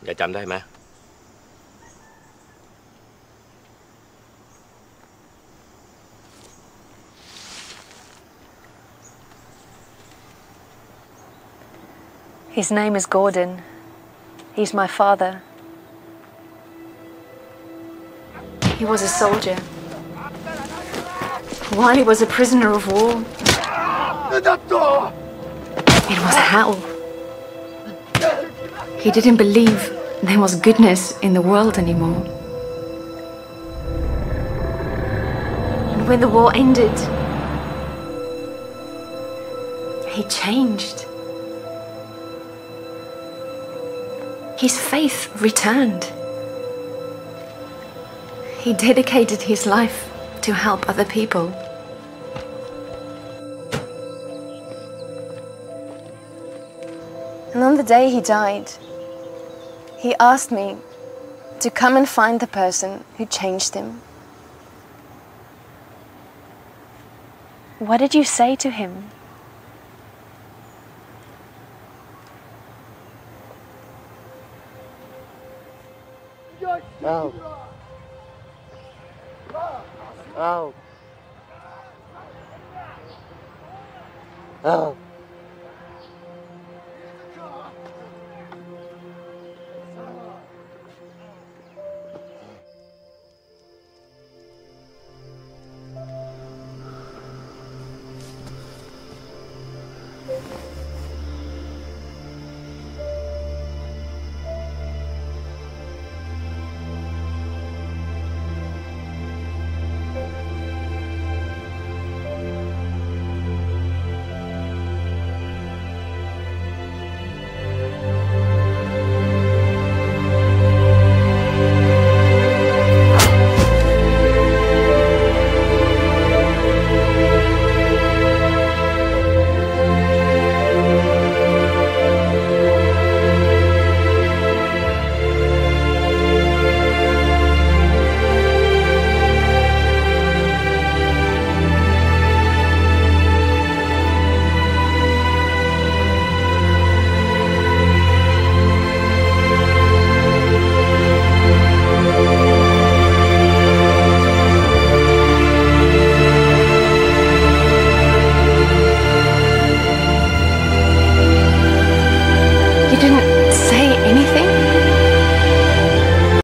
อย่าจำได้ไหม His name is Gordon. He's my father. He was a soldier. While he was a prisoner of war, it was hell. He didn't believe there was goodness in the world anymore. And when the war ended, he changed. His faith returned. He dedicated his life to help other people. And on the day he died, he asked me to come and find the person who changed him. What did you say to him? Oh. Oh. Oh.